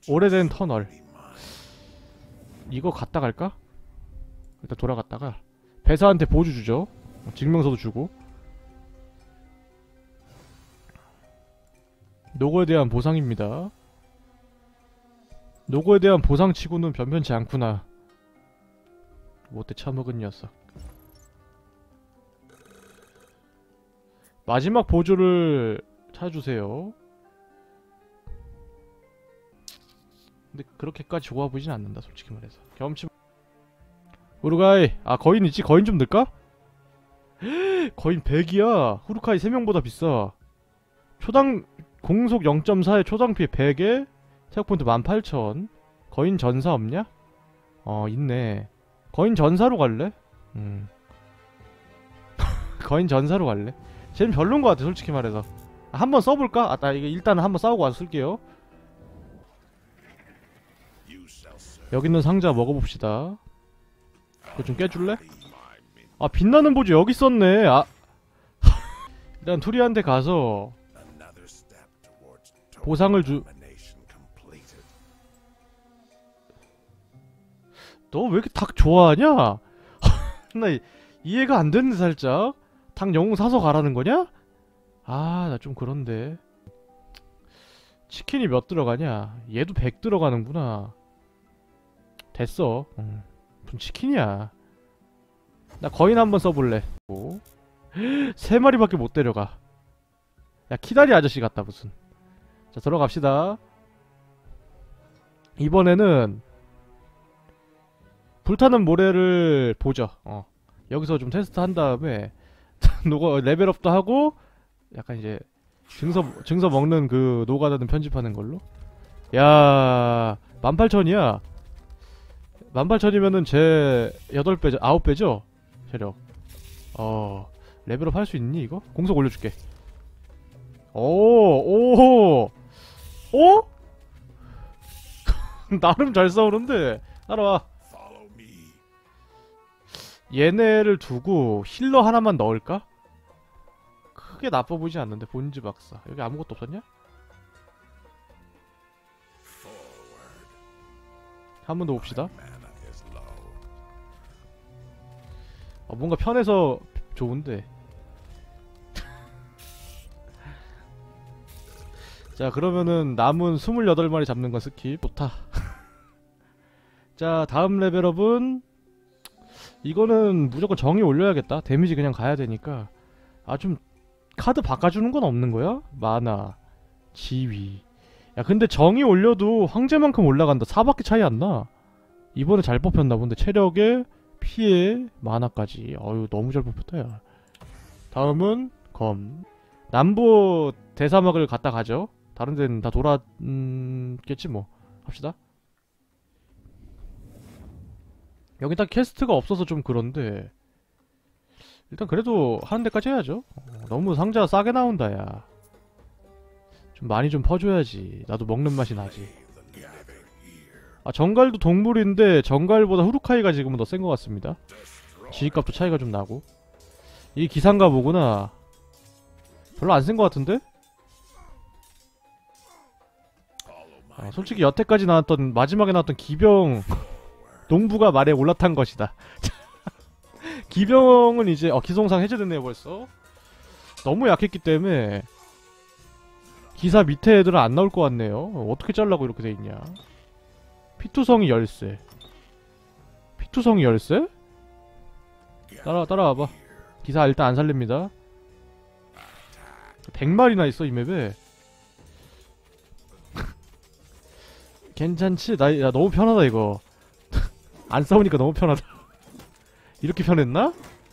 오래된 터널. 이거 갔다 갈까? 일단 돌아갔다가 배사한테 보조 주죠. 증명서도 주고. 노고에 대한 보상입니다. 노고에 대한 보상치고는 변변치 않구나. 못돼 처먹은 녀석. 마지막 보조를 찾아주세요. 근데 그렇게까지 좋아 보이진 않는다, 솔직히 말해서. 경험치. 우루카이. 아, 거인 있지? 거인 좀 넣을까? 거인 100이야. 후루카이 3명보다 비싸. 초당 공속 0.4에 초당 피해 100에 체력포인트 18,000. 거인 전사 없냐? 있네. 거인 전사로 갈래? 거인 전사로 갈래? 쟤는 별론 것 같아, 솔직히 말해서. 한번 써볼까? 아, 나 이거 일단은 한번 싸우고 와서 쓸게요. 여기 있는 상자 먹어봅시다. 그거 좀 깨줄래? 아, 빛나는 보조 여기 있었네. 아. 일단 투리한테 가서 보상을 너 왜 이렇게 닭 좋아하냐? 나 이해가 안 되는데 살짝. 닭 영웅 사서 가라는 거냐? 아, 나 좀 그런데. 치킨이 몇 들어가냐? 얘도 100 들어가는구나. 됐어. 무슨 치킨이야. 나 거인 한번 써볼래. 오. 3마리밖에 못 데려가. 야, 키다리 아저씨 같다 무슨. 자, 들어갑시다. 이번에는 불타는 모래를 보죠. 여기서 좀 테스트 한 다음에 노거 레벨업도 하고 약간 이제 증서 먹는 그 노가다는 편집하는 걸로. 야, 18,000이야. 18,000이면은 제 8배죠. 9배죠? 체력. 레벨업 할 수 있니 이거? 공속 올려줄게. 오! 나름 잘 싸우는데. 따라와. 얘네를 두고 힐러 하나만 넣을까? 크게 나빠 보이지 않는데. 본즈 박사. 여기 아무것도 없었냐? 한 번 더 봅시다. 뭔가 편해서 좋은데. 자, 그러면은 남은 28마리 잡는 건 스킵. 좋다. 자, 다음 레벨업은 이거는 무조건 정의 올려야겠다. 데미지 그냥 가야 되니까. 아, 좀 카드 바꿔주는 건 없는 거야? 마나, 지위. 야, 근데 정의 올려도 황제만큼 올라간다. 4밖에 차이 안 나. 이번에 잘 뽑혔나 본데. 체력에 피해 마나까지. 어휴, 너무 잘 뽑혔다 야. 다음은 검. 남부 대사막을 갔다 가죠. 다른 데는 다 돌았겠지 뭐. 합시다. 여기 딱 캐스트가 없어서 좀 그런데 일단 그래도 하는 데까지 해야죠. 너무 상자 싸게 나온다 야. 좀 많이 좀 퍼줘야지. 나도 먹는 맛이 나지. 아, 정갈도 동물인데 정갈보다 후루카이가 지금은 더 센 것 같습니다. 지휘값도 차이가 좀 나고. 이 기상가 보구나. 별로 안 센 것 같은데? 솔직히 여태까지 나왔던 마지막에 나왔던 기병 농부가 말에 올라탄 것이다. 기병은 이제 기송상 해제됐네요 벌써. 너무 약했기 때문에 기사 밑에 애들은 안 나올 것 같네요. 어떻게 잘라고 이렇게 돼있냐. 피투성이 열쇠. 피투성이 열쇠? 따라와봐. 기사 일단 안 살립니다. 100마리나 있어 이 맵에. 괜찮지? 야, 너무 편하다 이거. 안 싸우니까 너무 편하다. 이렇게 편했나?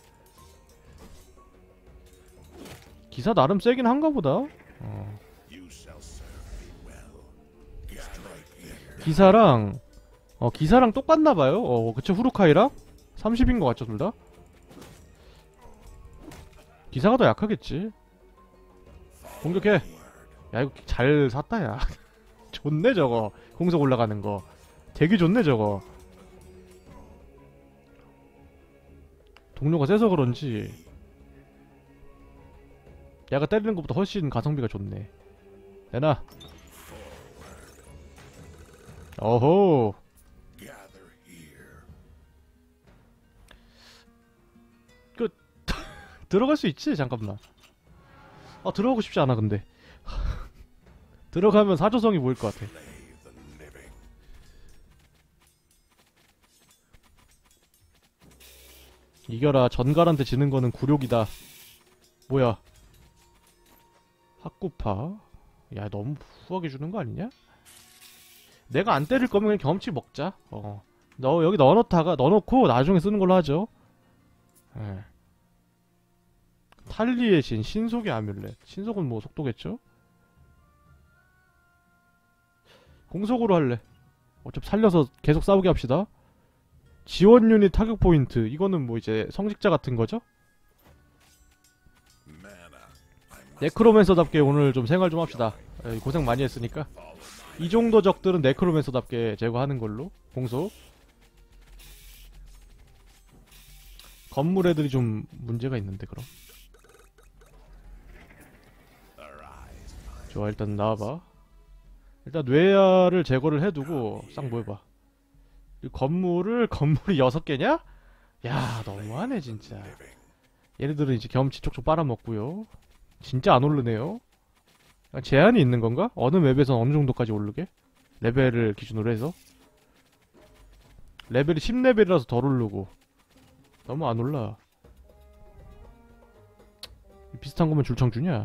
기사 나름 세긴 한가 보다. 기사랑 똑같나봐요. 그쵸, 후루카이랑? 30인 것 같죠, 둘다? 기사가 더 약하겠지. 공격해. 야, 이거 잘 샀다, 야. 좋네, 저거. 공속 올라가는 거. 되게 좋네, 저거. 동료가 세서 그런지 야가 때리는 것보다 훨씬 가성비가 좋네. 내놔. 어호. 그 들어갈 수 있지? 잠깐만. 아, 들어가고 싶지 않아 근데. 들어가면 사조성이 보일 것 같아. 이겨라. 전갈한테 지는 거는 굴욕이다. 뭐야? 학구파. 야, 너무 후하게 주는 거 아니냐? 내가 안 때릴 거면 그냥 경험치 먹자. 너 여기 넣어놓고 나중에 쓰는 걸로 하죠. 예. 탈리의 신, 신속의 아뮬렛. 신속은 뭐 속도겠죠? 공속으로 할래. 어차피 살려서 계속 싸우게 합시다. 지원 유닛 타격 포인트. 이거는 뭐 이제 성직자 같은 거죠? 네크로맨서답게 오늘 좀 생활 좀 합시다. 고생 많이 했으니까. 이 정도 적들은 네크로맨서답게 제거하는 걸로. 공속. 건물 애들이 좀 문제가 있는데 그럼. 좋아, 일단 나와봐. 일단 뇌야를 제거를 해두고 싹 모여봐. 이 건물이 6개냐? 야, 너무하네 진짜. 얘네들은 이제 경험치 쪽쪽 빨아먹고요. 진짜 안 오르네요. 제한이 있는 건가? 어느 맵에선 어느 정도까지 오르게? 레벨을 기준으로 해서? 레벨이 10레벨이라서 덜 오르고. 너무 안 올라. 비슷한 거면 줄창 주냐?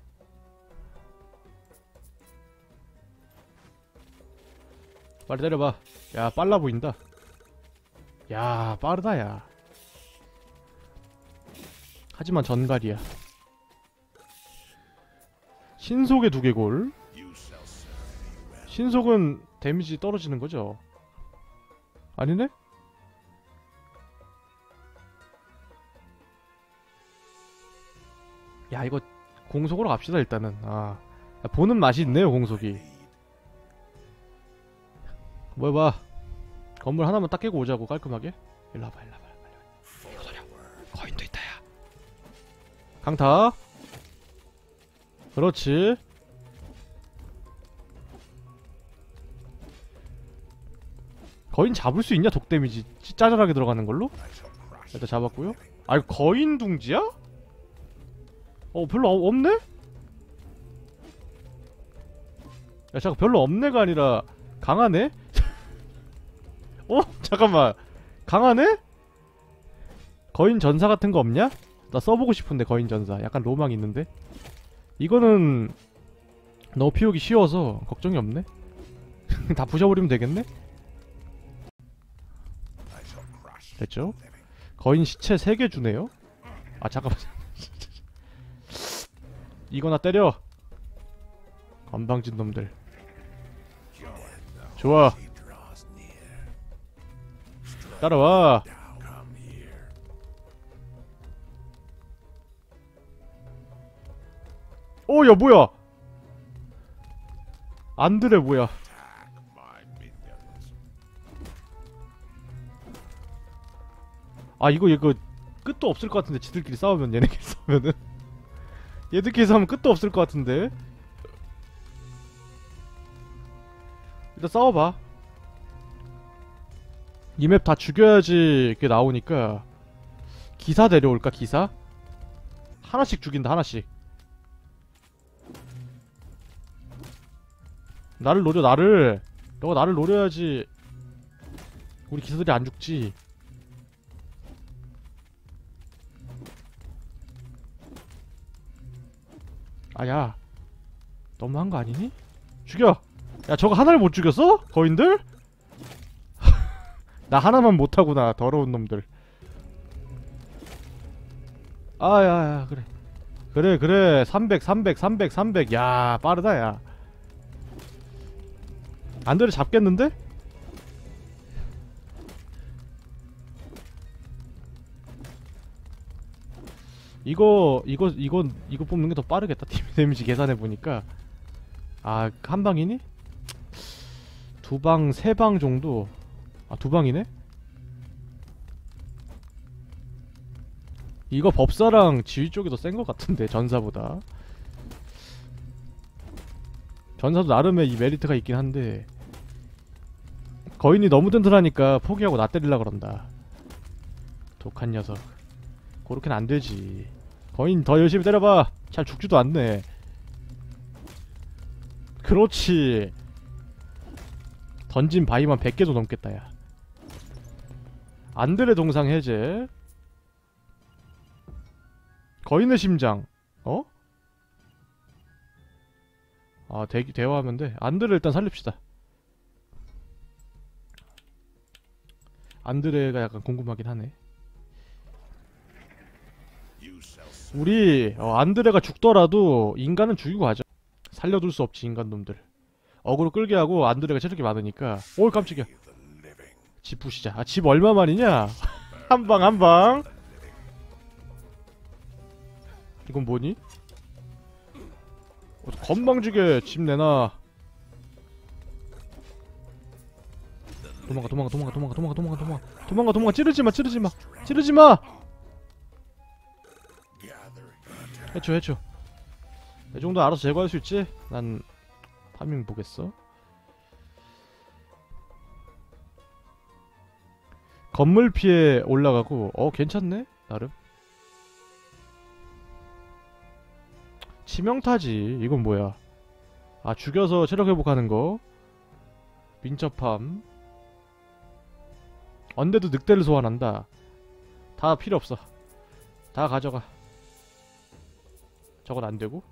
빨리 때려봐. 야, 빨라 보인다. 야, 빠르다 야. 하지만 전갈이야. 신속의 두개골. 신속은 데미지 떨어지는 거죠? 아니네? 야, 이거 공속으로 갑시다 일단은. 아, 보는 맛이 있네요 공속이. 뭐 해봐. 건물 하나만 딱 깨고 오자고 깔끔하게. 일로 와봐, 일로 와봐. 이거 소려. 거인도 있다 야. 강타. 그렇지. 거인 잡을 수 있냐? 독 데미지 짜잘하게 들어가는 걸로? 일단 잡았고요. 아, 이거 거인 둥지야? 별로 없네? 야, 잠깐, 별로 없네가 아니라 강하네? 잠깐만. 강하네? 거인 전사 같은 거 없냐? 나 써보고 싶은데 거인 전사. 약간 로망 있는데. 이거는 너무 피우기 쉬워서 걱정이 없네. 다 부셔버리면 되겠네? 됐죠? 거인 시체 3개 주네요? 아, 잠깐만. 이거나 때려. 건방진 놈들. 좋아. 따라와. 야, 뭐야? 안드레 뭐야? 아, 이거 끝도 없을 것 같은데. 지들끼리 싸우면, 얘네끼리 싸우면은. 얘들끼리 싸우면 끝도 없을 것 같은데. 일단 싸워봐. 이 맵 다 죽여야지 이렇게 나오니까. 기사 데려올까? 기사? 하나씩 죽인다, 하나씩. 나를 노려, 나를. 너가 나를 노려야지 우리 기사들이 안 죽지. 아, 야, 너무한 거 아니니? 죽여! 야, 저거 하나를 못 죽였어? 거인들? 나 하나만 못하구나, 더러운 놈들. 야, 그래. 300. 야, 빠르다, 야. 안드레 잡겠는데? 이거 뽑는 게 더 빠르겠다. 팀 데미지 계산해보니까. 아, 한 방이니? 2방, 3방 정도. 아, 2방이네? 이거 법사랑 지휘 쪽이 더 센 것 같은데, 전사보다. 전사도 나름의 이 메리트가 있긴 한데, 거인이 너무 든든하니까 포기하고 나 때리려 그런다. 독한 녀석. 그렇게는 안 되지. 거인 더 열심히 때려봐. 잘 죽지도 않네. 그렇지. 던진 바위만 100개도 넘겠다 야. 안드레 동상 해제. 거인의 심장. 어? 아 대화하면 돼. 안드레 일단 살립시다. 안드레가 약간 궁금하긴 하네. 우리 안드레가 죽더라도 인간은 죽이고 가죠. 살려둘 수 없지 인간놈들. 어그로 끌게 하고 안드레가 체력이 많으니까. 오 깜짝이야. 집 부시자. 아 집 얼마만이냐? 한방 한방. 이건 뭐니? 건방지게 집 내놔. 도망가 찌르지마. 해줘. 이 정도 알아서 제거할 수 있지? 난 파밍 보겠어. 건물 피해 올라가고 괜찮네 나름. 치명타지. 이건 뭐야? 아 죽여서 체력 회복하는 거. 민첩함. 언데드 늑대를 소환한다. 다 필요 없어. 다 가져가. 저건 안 되고.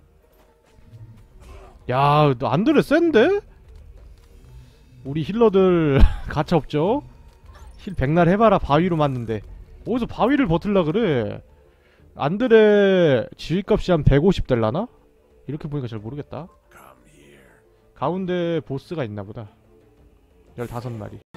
야, 너 안드레 센데? 우리 힐러들 가차 없죠? 힐 백날 해봐라. 바위로 맞는데 어디서 바위를 버틸라 그래. 안드레 지휘값이 한 150 될라나? 이렇게 보니까 잘 모르겠다. 가운데 보스가 있나보다. 15마리.